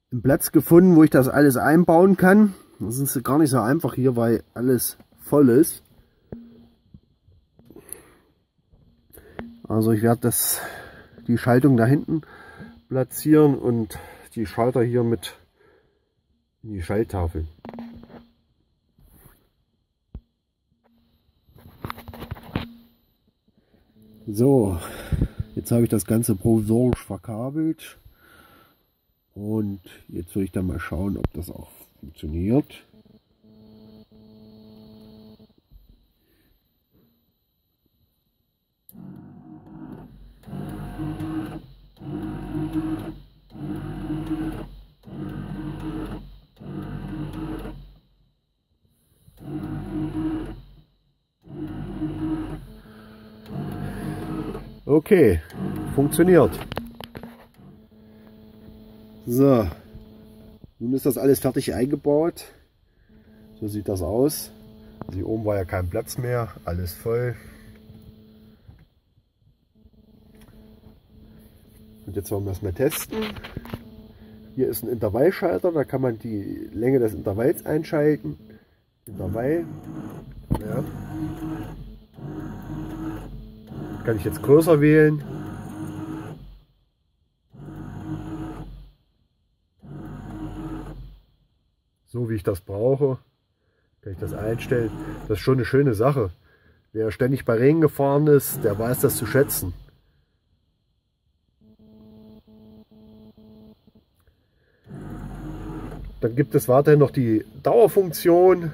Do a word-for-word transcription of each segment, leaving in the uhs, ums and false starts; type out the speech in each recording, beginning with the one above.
einen Platz gefunden, wo ich das alles einbauen kann. Das ist gar nicht so einfach hier, weil alles voll ist. Also ich werde das, die Schaltung da hinten platzieren und die Schalter hier mit in die Schalttafel. So, jetzt habe ich das Ganze provisorisch verkabelt und jetzt will ich dann mal schauen, ob das auch funktioniert. Okay, funktioniert. So, nun ist das alles fertig eingebaut. So sieht das aus. Hier oben war ja kein Platz mehr, alles voll. Und jetzt wollen wir es mal testen. Hier ist ein Intervallschalter, da kann man die Länge des Intervalls einschalten. Intervall. Ja. Kann ich jetzt größer wählen. So wie ich das brauche, kann ich das einstellen. Das ist schon eine schöne Sache. Wer ständig bei Regen gefahren ist, der weiß das zu schätzen. Dann gibt es weiterhin noch die Dauerfunktion.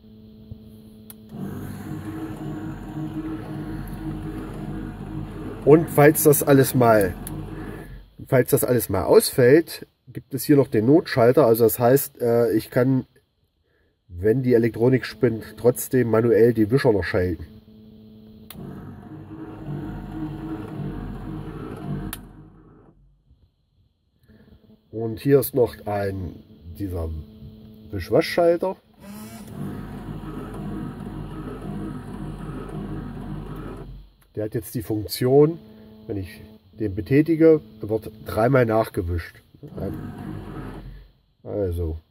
Und falls das alles mal, falls das alles mal ausfällt, gibt es hier noch den Notschalter. Also das heißt, ich kann, wenn die Elektronik spinnt, trotzdem manuell die Wischer noch schalten. Und hier ist noch ein dieser Wischwaschschalter. Der hat jetzt die Funktion, wenn ich den betätige, wird dreimal nachgewischt. Also